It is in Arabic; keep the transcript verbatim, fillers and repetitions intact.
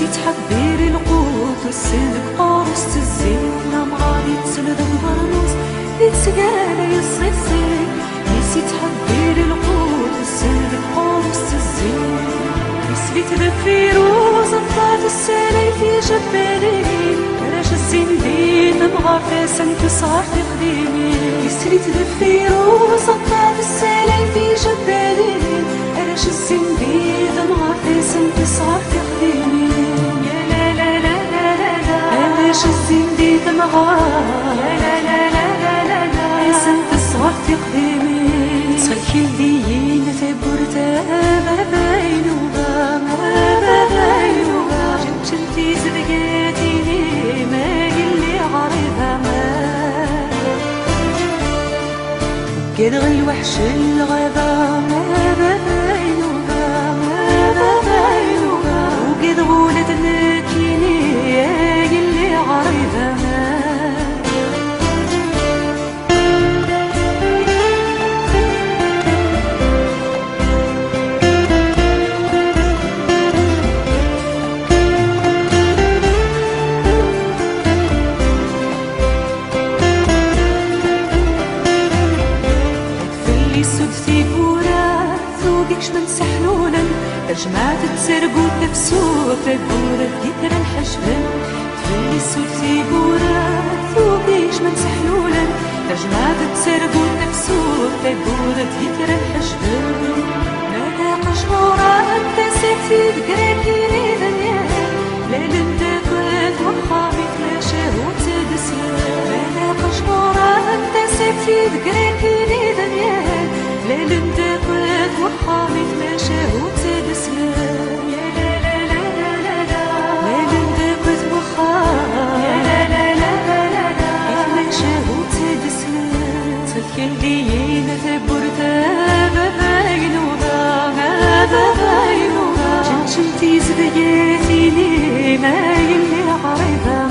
تحبيري القوت والسلك قارس الزين مغادي تسلد مغرموس يتسقالا يصيصي نسي تحبيري القوت والسلك قارس الزين يسليت بفيروز الضاد السالي في جبالي كراش الزين دين مغافاسا تصغر في قديمي يسليت بفيروز الضاد السالي في جبالي كراش الزين دين مغافاسا تصغر في قديمي علاش الزين تمغار لا لا لا لا لا لا حسن تصغر في قديمي تخيل ديين ثبورتا ما باينوها ما باينوها جنتي زبقاتيني ما قلي عريضها ما كان غي وحش الغابة ما باينوها ما باينوها وقد غولت نتيني عريضها فاللي سدتي بورا ذوقكش من سحنونا جمعت تسرقو تفسو تقول ذكرى الحجبان اللي سوتي بورا ثوبيش من سحلولا تجمعت تسرقو نفسو تقول ذكرى الحجبان ما قشورا انت سيتي بقراكي دنيا لا لندقت وخابي تلاشى وتدسيا ما قشورا انت سيتي بقراكي دنيا لا لندقت وخابي تلاشى وتدسيا كلينا ثبورتا ما باينوها ما باينوها جنتي زبقاتيني ما يلي عريضها